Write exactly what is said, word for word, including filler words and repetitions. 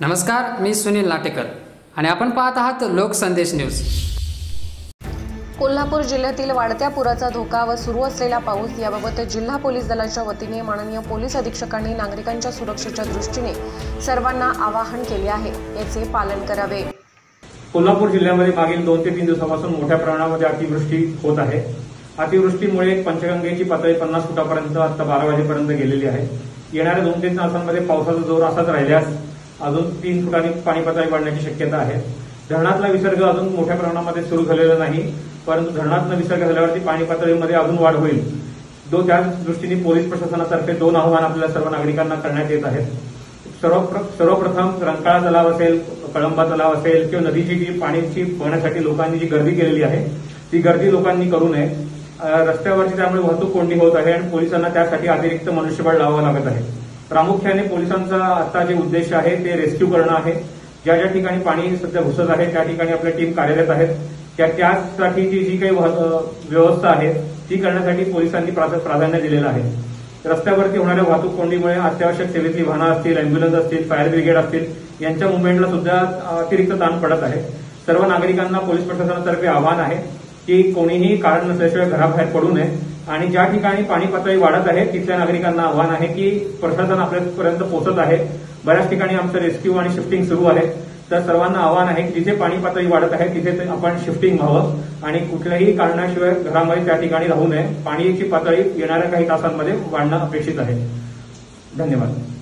नमस्कार, मी सुनील लाटेकर आणि आपण पाहत आहात लोकसंदेश न्यूज। कोल्हापूर जिल्ह्यातील वाढत्या पुराचा धोका व सुरू असलेला पाऊस याबाबत जिल्हा पोलीस दलाच्या वतीने माननीय पोलीस अधीक्षकांनी नागरिकांच्या सुरक्षेच्या दृष्टीने सर्वांना आवाहन केले आहे, याचे पालन करावे। कोल्हापूर जिल्ह्यामध्ये मागील दोन ते तीन दिवसापासून मोठ्या प्रमाणामध्ये अतिवृष्टी होत आहे। अतिवृष्टीमुळे पंचगंगेची पातळी पन्नास फुटापर्यंत आता बारा वाजेपर्यंत गेलेली आहे। येणाऱ्या दोन तीन तासांमध्ये पावसाचा जोर असाच राहिल्यास अजून तीन फुटांनी पाणी पातळी वाढण्याची शक्यता आहे। धरणातला विसर्ग अजून मोठ्या प्रमाणामध्ये सुरू झालेला नाही, परंतु धरणातला विसर्ग झाल्यावरती पाणी पातळीमध्ये अजून वाढ होईल। दो त्या दृष्टीने पोलीस प्रशासनातर्फे दोन आव्हान आपल्या सर्व नागरिकांना करण्यात येत आहेत। सर्व सर्वप्रथम रंकाळा तलाव असेल, कळंबा तलाव असेल किंवा नदीची जी पाण्याची बघण्यासाठी लोकांनी जी गर्दी केलेली आहे ती गर्दी लोकांनी करू नये। रस्त्यावरची त्यामुळे वाहतूक कोंडी होत आहे आणि पोलिसांना त्यासाठी अतिरिक्त मनुष्यबळ लावावं लागत आहे। प्रामुख्याने पोलिसांचा आता जे उद्देश आहे ते रेस्क्यू करणं आहे। ज्या ज्या ठिकाणी पाणी सध्या घुसत आहे त्या ठिकाणी आपल्या टीम कार्यरत आहेत। त्या त्यासाठीची जी काही व्यवस्था आहे ती करण्यासाठी पोलिसांनी प्राधान्य दिलेलं आहे। रस्त्यावरती होणाऱ्या वाहतूक कोंडीमुळे अत्यावश्यक सेवेतली वाहनं असतील, अँब्युलन्स असतील, फायर ब्रिगेड असतील यांच्या मुवमेंटला सुद्धा अतिरिक्त ताण पडत आहे। सर्व नागरिकांना पोलीस प्रशासनातर्फे आवाहन आहे की कोणीही कारण नसल्याशिवाय घराबाहेर पडू नये आणि ज्या ठिकाणी पाणी पातळी वाढत आहे तिथल्या नागरिकांना आवाहन आहे की प्रशासन आपल्यापर्यंत पोहोचत आहे। बऱ्याच ठिकाणी आमचं रेस्क्यू आणि शिफ्टिंग सुरू आहे, तर सर्वांना आवाहन आहे की जिथे पाणी पातळी वाढत आहे तिथे आपण शिफ्टिंग व्हावं आणि कुठल्याही कारणाशिवाय घरामध्ये त्या ठिकाणी राहू नये। पाण्याची पातळी येणाऱ्या काही तासांमध्ये वाढणं अपेक्षित आहे। धन्यवाद।